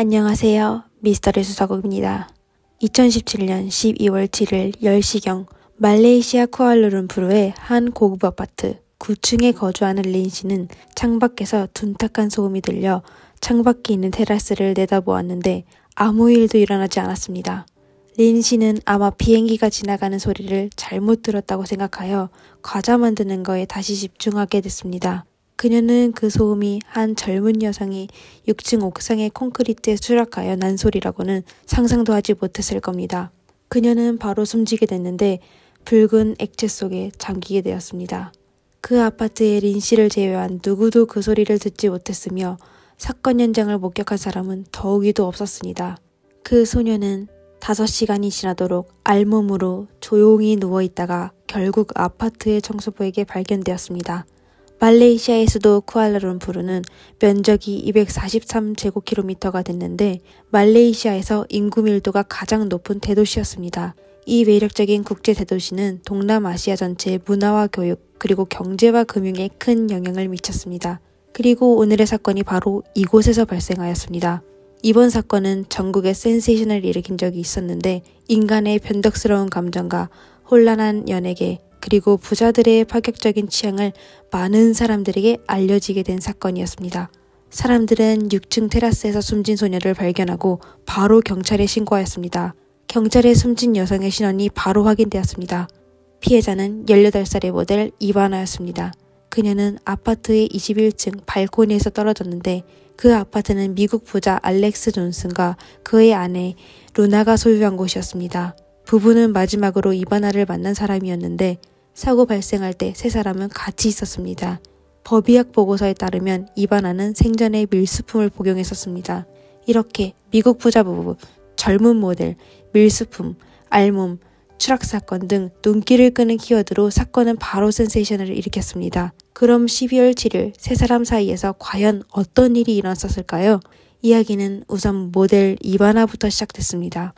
안녕하세요. 미스터리 수사국입니다. 2017년 12월 7일 10시경 말레이시아 쿠알라룸푸르의 한 고급 아파트 9층에 거주하는 린 씨는 창밖에서 둔탁한 소음이 들려 창밖에 있는 테라스를 내다보았는데 아무 일도 일어나지 않았습니다. 린 씨는 아마 비행기가 지나가는 소리를 잘못 들었다고 생각하여 과자 만드는 거에 다시 집중하게 됐습니다. 그녀는 그 소음이 한 젊은 여성이 6층 옥상의 콘크리트에 추락하여 난 소리라고는 상상도 하지 못했을 겁니다. 그녀는 바로 숨지게 됐는데 붉은 액체 속에 잠기게 되었습니다. 그 아파트에 린 씨를 제외한 누구도 그 소리를 듣지 못했으며 사건 현장을 목격한 사람은 더욱이도 없었습니다. 그 소녀는 5시간이 지나도록 알몸으로 조용히 누워있다가 결국 아파트의 청소부에게 발견되었습니다. 말레이시아의 수도 쿠알라룸푸르는 면적이 243제곱킬로미터가 됐는데 말레이시아에서 인구 밀도가 가장 높은 대도시였습니다. 이 매력적인 국제 대도시는 동남아시아 전체의 문화와 교육 그리고 경제와 금융에 큰 영향을 미쳤습니다. 그리고 오늘의 사건이 바로 이곳에서 발생하였습니다. 이번 사건은 전국에 센세이션을 일으킨 적이 있었는데 인간의 변덕스러운 감정과 혼란한 연예계 그리고 부자들의 파격적인 취향을 많은 사람들에게 알려지게 된 사건이었습니다. 사람들은 6층 테라스에서 숨진 소녀를 발견하고 바로 경찰에 신고하였습니다. 경찰에 숨진 여성의 신원이 바로 확인되었습니다. 피해자는 18살의 모델 이바나였습니다. 그녀는 아파트의 21층 발코니에서 떨어졌는데 그 아파트는 미국 부자 알렉스 존슨과 그의 아내 루나가 소유한 곳이었습니다. 부부는 마지막으로 이바나를 만난 사람이었는데 사고 발생할 때 세 사람은 같이 있었습니다. 법의학 보고서에 따르면 이바나는 생전에 밀수품을 복용했었습니다. 이렇게 미국 부자 부부, 젊은 모델, 밀수품, 알몸, 추락사건 등 눈길을 끄는 키워드로 사건은 바로 센세이션을 일으켰습니다. 그럼 12월 7일 세 사람 사이에서 과연 어떤 일이 일어났을까요? 이야기는 우선 모델 이바나부터 시작됐습니다.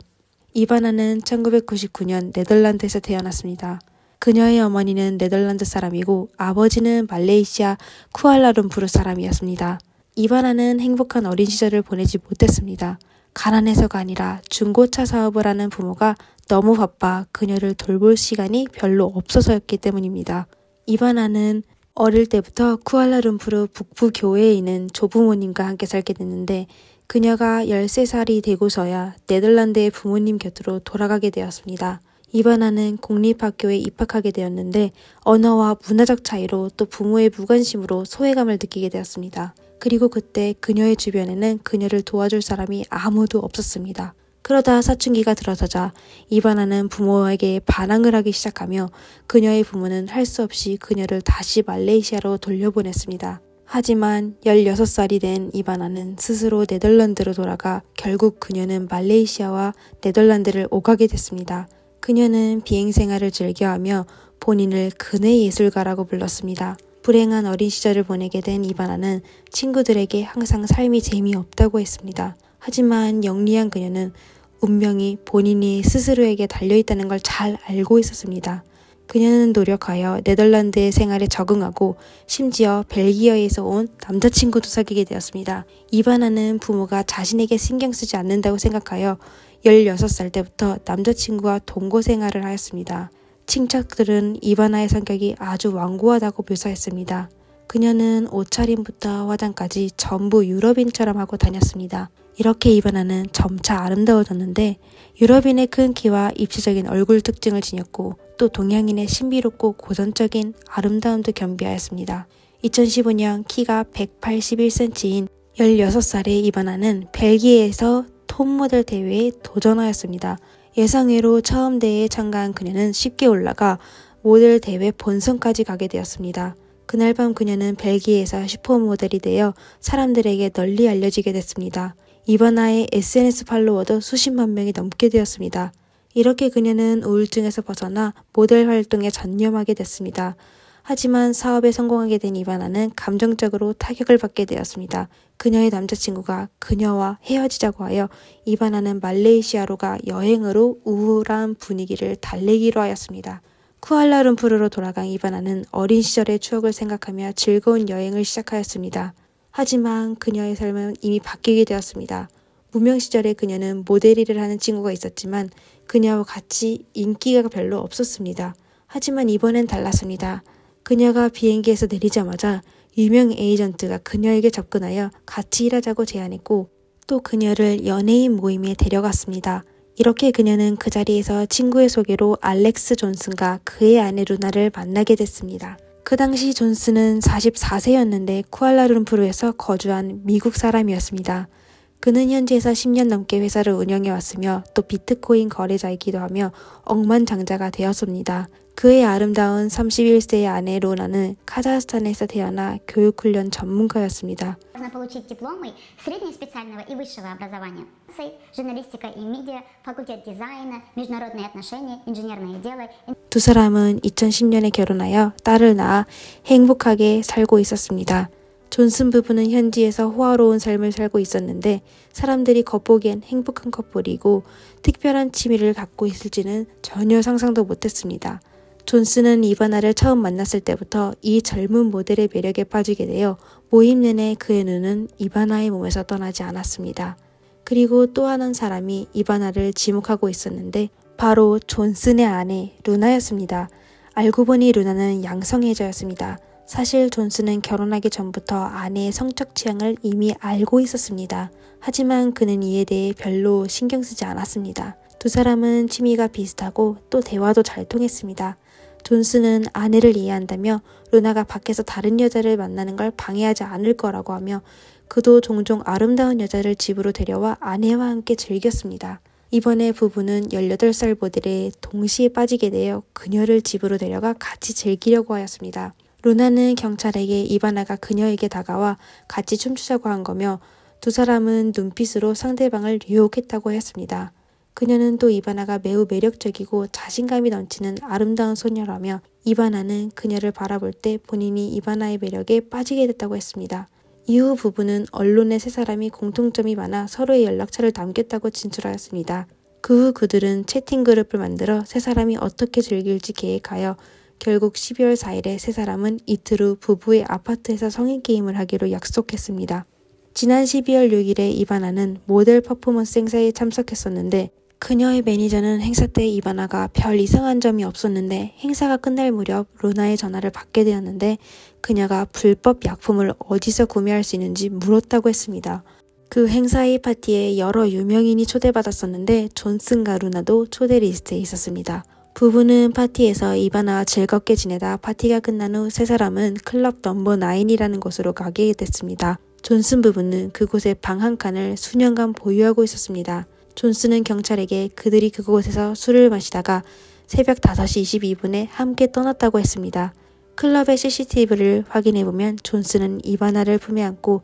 이바나는 1999년 네덜란드에서 태어났습니다. 그녀의 어머니는 네덜란드 사람이고 아버지는 말레이시아 쿠알라룸푸르 사람이었습니다. 이바나는 행복한 어린 시절을 보내지 못했습니다. 가난해서가 아니라 중고차 사업을 하는 부모가 너무 바빠 그녀를 돌볼 시간이 별로 없어서였기 때문입니다. 이바나는 어릴 때부터 쿠알라룸푸르 북부 교회에 있는 조부모님과 함께 살게 됐는데 그녀가 13살이 되고서야 네덜란드의 부모님 곁으로 돌아가게 되었습니다. 이바나는 공립학교에 입학하게 되었는데 언어와 문화적 차이로 또 부모의 무관심으로 소외감을 느끼게 되었습니다. 그리고 그때 그녀의 주변에는 그녀를 도와줄 사람이 아무도 없었습니다. 그러다 사춘기가 들어서자 이바나는 부모에게 반항을 하기 시작하며 그녀의 부모는 할 수 없이 그녀를 다시 말레이시아로 돌려보냈습니다. 하지만 16살이 된 이바나는 스스로 네덜란드로 돌아가 결국 그녀는 말레이시아와 네덜란드를 오가게 됐습니다. 그녀는 비행생활을 즐겨하며 본인을 근혜 예술가라고 불렀습니다. 불행한 어린 시절을 보내게 된 이바나는 친구들에게 항상 삶이 재미없다고 했습니다. 하지만 영리한 그녀는 운명이 본인이 스스로에게 달려있다는 걸 잘 알고 있었습니다. 그녀는 노력하여 네덜란드의 생활에 적응하고 심지어 벨기어에서 온 남자친구도 사귀게 되었습니다. 이바나는 부모가 자신에게 신경 쓰지 않는다고 생각하여 16살 때부터 남자친구와 동거 생활을 하였습니다. 친척들은 이바나의 성격이 아주 완고하다고 묘사했습니다. 그녀는 옷차림부터 화장까지 전부 유럽인처럼 하고 다녔습니다. 이렇게 이바나는 점차 아름다워졌는데 유럽인의 큰 키와 입체적인 얼굴 특징을 지녔고 또 동양인의 신비롭고 고전적인 아름다움도 겸비하였습니다. 2015년 키가 181cm인 16살의 이바나는 벨기에에서 톱모델 대회에 도전하였습니다. 예상외로 처음 대회에 참가한 그녀는 쉽게 올라가 모델 대회 본선까지 가게 되었습니다. 그날 밤 그녀는 벨기에에서 슈퍼모델이 되어 사람들에게 널리 알려지게 됐습니다. 이바나의 SNS 팔로워도 수십만 명이 넘게 되었습니다. 이렇게 그녀는 우울증에서 벗어나 모델 활동에 전념하게 됐습니다. 하지만 사업에 성공하게 된 이바나는 감정적으로 타격을 받게 되었습니다. 그녀의 남자친구가 그녀와 헤어지자고 하여 이바나는 말레이시아로 가 여행으로 우울한 분위기를 달래기로 하였습니다. 쿠알라룸푸르로 돌아간 이바나는 어린 시절의 추억을 생각하며 즐거운 여행을 시작하였습니다. 하지만 그녀의 삶은 이미 바뀌게 되었습니다. 무명 시절에 그녀는 모델 일을 하는 친구가 있었지만 그녀와 같이 인기가 별로 없었습니다. 하지만 이번엔 달랐습니다. 그녀가 비행기에서 내리자마자 유명 에이전트가 그녀에게 접근하여 같이 일하자고 제안했고 또 그녀를 연예인 모임에 데려갔습니다. 이렇게 그녀는 그 자리에서 친구의 소개로 알렉스 존슨과 그의 아내 루나를 만나게 됐습니다. 그 당시 존슨은 44세였는데 쿠알라룸푸르에서 거주한 미국 사람이었습니다. 그는 현지에서 10년 넘게 회사를 운영해 왔으며 또 비트코인 거래자이기도 하며 억만장자가 되었습니다. 그의 아름다운 31세의 아내 루나는 카자흐스탄에서 태어나 교육훈련 전문가였습니다. получить дипломы среднего специального и высшего образования. журналистика и медиа, факультет дизайна, международные отношения, инженерное дело. 두 사람은 2010년에 결혼하여 딸을 낳아 행복하게 살고 있었습니다. 존슨 부부는 현지에서 호화로운 삶을 살고 있었는데 사람들이 겉보기엔 행복한 커플이고 특별한 취미를 갖고 있을지는 전혀 상상도 못했습니다. 존슨은 이바나를 처음 만났을 때부터 이 젊은 모델의 매력에 빠지게 되어 모임 내내 그의 눈은 이바나의 몸에서 떠나지 않았습니다. 그리고 또 한 사람이 이바나를 지목하고 있었는데 바로 존슨의 아내 루나였습니다. 알고 보니 루나는 양성애자였습니다. 사실 존슨은 결혼하기 전부터 아내의 성적 취향을 이미 알고 있었습니다. 하지만 그는 이에 대해 별로 신경 쓰지 않았습니다. 두 사람은 취미가 비슷하고 또 대화도 잘 통했습니다. 존슨은 아내를 이해한다며 루나가 밖에서 다른 여자를 만나는 걸 방해하지 않을 거라고 하며 그도 종종 아름다운 여자를 집으로 데려와 아내와 함께 즐겼습니다. 이번에 부부는 18살 모델에 동시에 빠지게 되어 그녀를 집으로 데려가 같이 즐기려고 하였습니다. 루나는 경찰에게 이바나가 그녀에게 다가와 같이 춤추자고 한 거며 두 사람은 눈빛으로 상대방을 유혹했다고 했습니다. 그녀는 또 이바나가 매우 매력적이고 자신감이 넘치는 아름다운 소녀라며 이바나는 그녀를 바라볼 때 본인이 이바나의 매력에 빠지게 됐다고 했습니다. 이후 부부는 언론에 세 사람이 공통점이 많아 서로의 연락처를 남겼다고 진술하였습니다. 그 후 그들은 채팅 그룹을 만들어 세 사람이 어떻게 즐길지 계획하여 결국 12월 4일에 세 사람은 이틀 후 부부의 아파트에서 성인 게임을 하기로 약속했습니다. 지난 12월 6일에 이바나는 모델 퍼포먼스 행사에 참석했었는데 그녀의 매니저는 행사 때 이바나가 별 이상한 점이 없었는데 행사가 끝날 무렵 루나의 전화를 받게 되었는데 그녀가 불법 약품을 어디서 구매할 수 있는지 물었다고 했습니다. 그 행사의 파티에 여러 유명인이 초대받았었는데 존슨과 루나도 초대 리스트에 있었습니다. 부부는 파티에서 이바나와 즐겁게 지내다 파티가 끝난 후 세 사람은 클럽 넘버 9이라는 곳으로 가게 됐습니다. 존슨 부부는 그곳에 방 한 칸을 수년간 보유하고 있었습니다. 존슨은 경찰에게 그들이 그곳에서 술을 마시다가 새벽 5시 22분에 함께 떠났다고 했습니다. 클럽의 CCTV를 확인해보면 존슨은 이바나를 품에 안고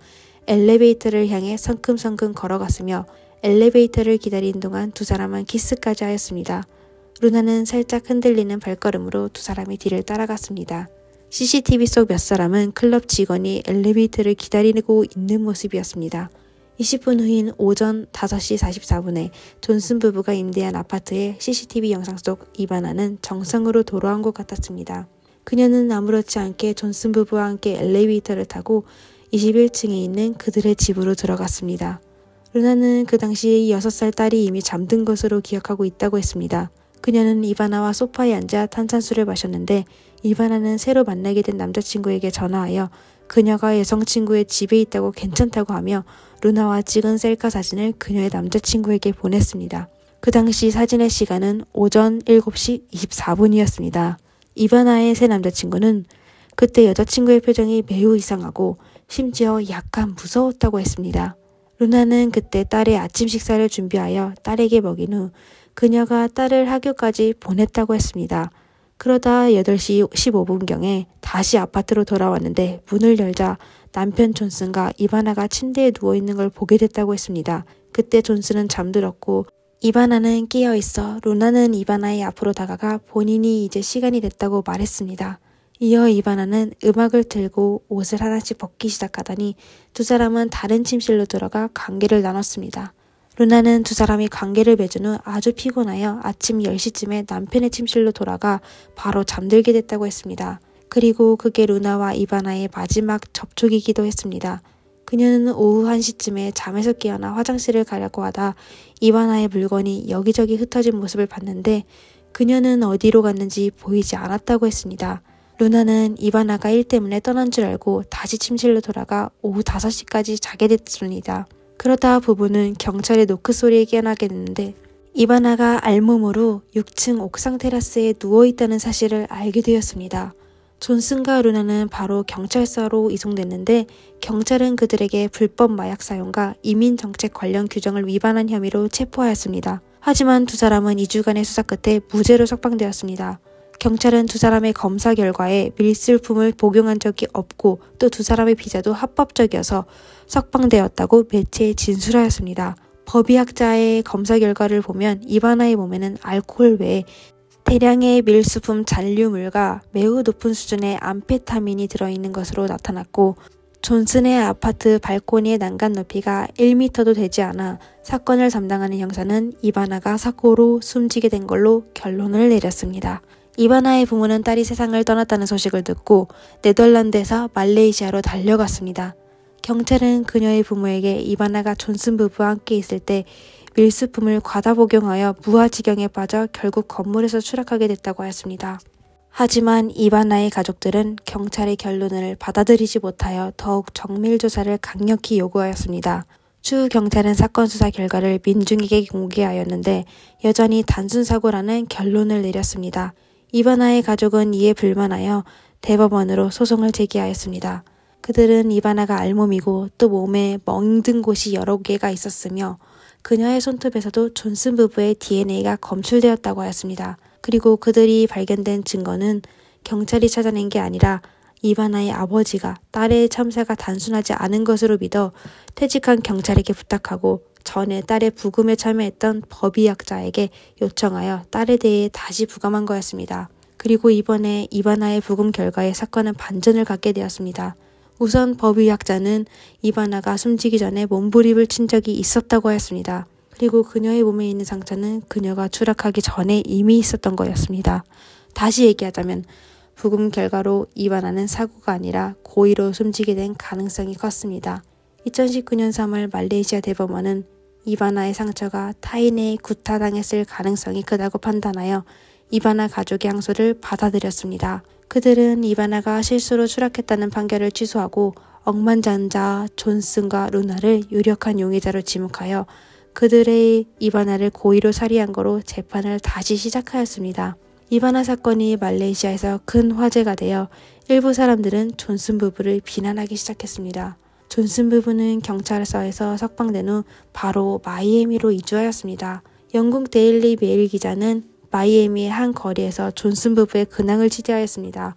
엘리베이터를 향해 성큼성큼 걸어갔으며 엘리베이터를 기다리는 동안 두 사람은 키스까지 하였습니다. 루나는 살짝 흔들리는 발걸음으로 두 사람이 뒤를 따라갔습니다. CCTV 속 몇 사람은 클럽 직원이 엘리베이터를 기다리고 있는 모습이었습니다. 20분 후인 오전 5시 44분에 존슨 부부가 임대한 아파트의 CCTV 영상 속 이바나는 정상으로 돌아온 것 같았습니다. 그녀는 아무렇지 않게 존슨 부부와 함께 엘리베이터를 타고 21층에 있는 그들의 집으로 들어갔습니다. 루나는 그 당시 6살 딸이 이미 잠든 것으로 기억하고 있다고 했습니다. 그녀는 이바나와 소파에 앉아 탄산수를 마셨는데 이바나는 새로 만나게 된 남자친구에게 전화하여 그녀가 여성친구의 집에 있다고 괜찮다고 하며 루나와 찍은 셀카 사진을 그녀의 남자친구에게 보냈습니다. 그 당시 사진의 시간은 오전 7시 24분이었습니다. 이바나의 새 남자친구는 그때 여자친구의 표정이 매우 이상하고 심지어 약간 무서웠다고 했습니다. 루나는 그때 딸의 아침 식사를 준비하여 딸에게 먹인 후 그녀가 딸을 학교까지 보냈다고 했습니다. 그러다 8시 15분경에 다시 아파트로 돌아왔는데 문을 열자 남편 존슨과 이바나가 침대에 누워있는 걸 보게 됐다고 했습니다. 그때 존슨은 잠들었고 이바나는 깨어있어 루나는 이바나의 앞으로 다가가 본인이 이제 시간이 됐다고 말했습니다. 이어 이바나는 음악을 틀고 옷을 하나씩 벗기 시작하더니 두 사람은 다른 침실로 들어가 관계를 나눴습니다. 루나는 두 사람이 관계를 맺은 후 아주 피곤하여 아침 10시쯤에 남편의 침실로 돌아가 바로 잠들게 됐다고 했습니다. 그리고 그게 루나와 이바나의 마지막 접촉이기도 했습니다. 그녀는 오후 1시쯤에 잠에서 깨어나 화장실을 가려고 하다 이바나의 물건이 여기저기 흩어진 모습을 봤는데 그녀는 어디로 갔는지 보이지 않았다고 했습니다. 루나는 이바나가 일 때문에 떠난 줄 알고 다시 침실로 돌아가 오후 5시까지 자게 됐습니다. 그러다 부부는 경찰의 노크 소리에 깨어나게 됐는데 이바나가 알몸으로 6층 옥상 테라스에 누워있다는 사실을 알게 되었습니다. 존슨과 루나는 바로 경찰서로 이송됐는데 경찰은 그들에게 불법 마약 사용과 이민정책 관련 규정을 위반한 혐의로 체포하였습니다. 하지만 두 사람은 2주간의 수사 끝에 무죄로 석방되었습니다. 경찰은 두 사람의 검사 결과에 밀술품을 복용한 적이 없고 또 두 사람의 비자도 합법적이어서 석방되었다고 매체에 진술하였습니다. 법의학자의 검사 결과를 보면 이바나의 몸에는 알코올 외에 대량의 밀수품 잔류물과 매우 높은 수준의 암페타민이 들어있는 것으로 나타났고 존슨의 아파트 발코니의 난간 높이가 1m도 되지 않아 사건을 담당하는 형사는 이바나가 사고로 숨지게 된 걸로 결론을 내렸습니다. 이바나의 부모는 딸이 세상을 떠났다는 소식을 듣고 네덜란드에서 말레이시아로 달려갔습니다. 경찰은 그녀의 부모에게 이바나가 존슨 부부와 함께 있을 때 밀수품을 과다 복용하여 무아지경에 빠져 결국 건물에서 추락하게 됐다고 하였습니다. 하지만 이바나의 가족들은 경찰의 결론을 받아들이지 못하여 더욱 정밀 조사를 강력히 요구하였습니다. 추후 경찰은 사건 수사 결과를 민중에게 공개하였는데 여전히 단순 사고라는 결론을 내렸습니다. 이바나의 가족은 이에 불만하여 대법원으로 소송을 제기하였습니다. 그들은 이바나가 알몸이고 또 몸에 멍든 곳이 여러 개가 있었으며 그녀의 손톱에서도 존슨 부부의 DNA가 검출되었다고 하였습니다. 그리고 그들이 발견된 증거는 경찰이 찾아낸 게 아니라 이바나의 아버지가 딸의 참사가 단순하지 않은 것으로 믿어 퇴직한 경찰에게 부탁하고 전에 딸의 부검에 참여했던 법의학자에게 요청하여 딸에 대해 다시 부검한 거였습니다. 그리고 이번에 이바나의 부검 결과에 사건은 반전을 갖게 되었습니다. 우선 법의학자는 이바나가 숨지기 전에 몸부림을 친 적이 있었다고 하였습니다. 그리고 그녀의 몸에 있는 상처는 그녀가 추락하기 전에 이미 있었던 거였습니다. 다시 얘기하자면 부검 결과로 이바나는 사고가 아니라 고의로 숨지게 된 가능성이 컸습니다. 2019년 3월 말레이시아 대법원은 이바나의 상처가 타인에 구타당했을 가능성이 크다고 판단하여 이바나 가족의 항소를 받아들였습니다. 그들은 이바나가 실수로 추락했다는 판결을 취소하고 억만장자 존슨과 루나를 유력한 용의자로 지목하여 그들의 이바나를 고의로 살해한 거로 재판을 다시 시작하였습니다. 이바나 사건이 말레이시아에서 큰 화제가 되어 일부 사람들은 존슨 부부를 비난하기 시작했습니다. 존슨 부부는 경찰서에서 석방된 후 바로 마이애미로 이주하였습니다. 영국 데일리 메일 기자는 마이애미의 한 거리에서 존슨 부부의 근황을 취재하였습니다.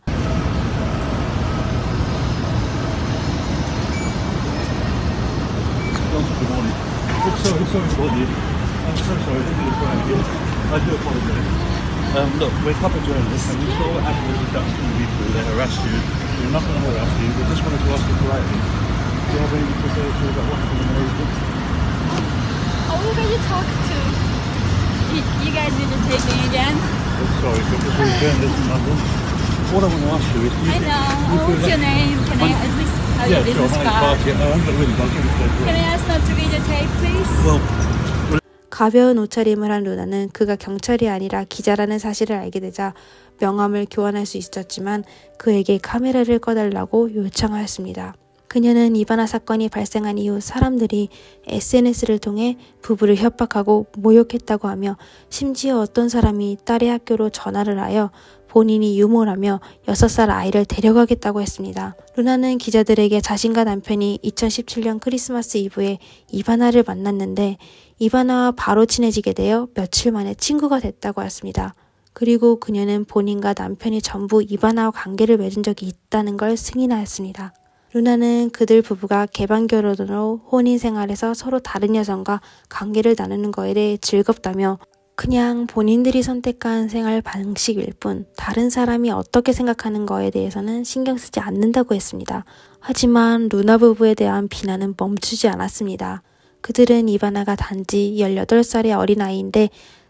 Look, we're a couple of journalists and we saw what happened with the Dutch people. They harassed you. We're not going to harass you. We just wanted to ask you politely. Do you have any to say about what happened in Malaysia? Oh, who did you talk to? You guys need to take me again. Oh, sorry, because we're journalists in London. What I want to ask you is... I know. What's your name? Can I at least have your business card? card? Yeah, sure. I'm going to really bug you. Can I ask not to videotape, please? Well... 가벼운 옷차림을 한 루나는 그가 경찰이 아니라 기자라는 사실을 알게 되자 명함을 교환할 수 있었지만 그에게 카메라를 꺼달라고 요청하였습니다. 그녀는 이바나 사건이 발생한 이후 사람들이 SNS를 통해 부부를 협박하고 모욕했다고 하며 심지어 어떤 사람이 딸의 학교로 전화를 하여 본인이 유모라며 6살 아이를 데려가겠다고 했습니다. 루나는 기자들에게 자신과 남편이 2017년 크리스마스 이브에 이바나를 만났는데 이바나와 바로 친해지게 되어 며칠 만에 친구가 됐다고 하였습니다. 그리고 그녀는 본인과 남편이 전부 이바나와 관계를 맺은 적이 있다는 걸 승인하였습니다. 루나는 그들 부부가 개방결혼으로 혼인생활에서 서로 다른 여성과 관계를 나누는 거에 대해 즐겁다며 그냥 본인들이 선택한 생활 방식일 뿐 다른 사람이 어떻게 생각하는 거에 대해서는 신경 쓰지 않는다고 했습니다. 하지만 루나 부부에 대한 비난은 멈추지 않았습니다. 그들은 이바나가 단지 18살의 어린아이인데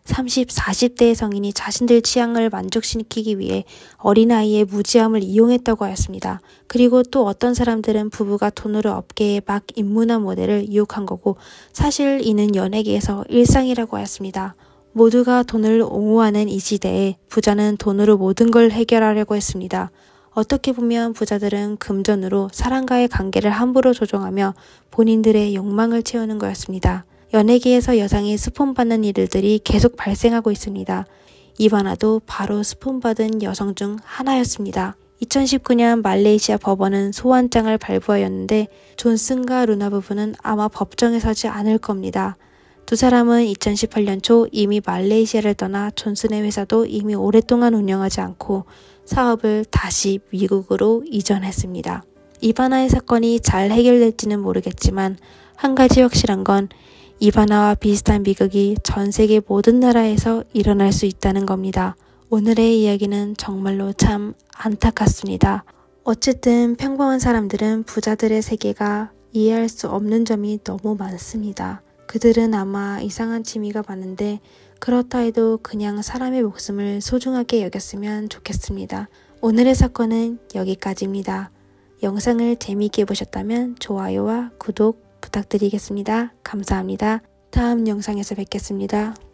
30, 40대의 성인이 자신들 취향을 만족시키기 위해 어린아이의 무지함을 이용했다고 하였습니다. 그리고 또 어떤 사람들은 부부가 돈으로 업계에 막 입문한 모델을 유혹한 거고 사실 이는 연예계에서 일상이라고 하였습니다. 모두가 돈을 옹호하는 이 시대에 부자는 돈으로 모든 걸 해결하려고 했습니다. 어떻게 보면 부자들은 금전으로 사람과의 관계를 함부로 조종하며 본인들의 욕망을 채우는 거였습니다. 연예계에서 여성이 스폰받는 일들이 계속 발생하고 있습니다. 이바나도 바로 스폰받은 여성 중 하나였습니다. 2019년 말레이시아 법원은 소환장을 발부하였는데 존슨과 루나 부부는 아마 법정에 서지 않을 겁니다. 두 사람은 2018년 초 이미 말레이시아를 떠나 존슨의 회사도 이미 오랫동안 운영하지 않고 사업을 다시 미국으로 이전했습니다. 이바나의 사건이 잘 해결될지는 모르겠지만 한 가지 확실한 건 이바나와 비슷한 비극이 전 세계 모든 나라에서 일어날 수 있다는 겁니다. 오늘의 이야기는 정말로 참 안타깝습니다. 어쨌든 평범한 사람들은 부자들의 세계가 이해할 수 없는 점이 너무 많습니다. 그들은 아마 이상한 취미가 많은데 그렇다 해도 그냥 사람의 목숨을 소중하게 여겼으면 좋겠습니다. 오늘의 사건은 여기까지입니다. 영상을 재미있게 보셨다면 좋아요와 구독 부탁드리겠습니다. 감사합니다. 다음 영상에서 뵙겠습니다.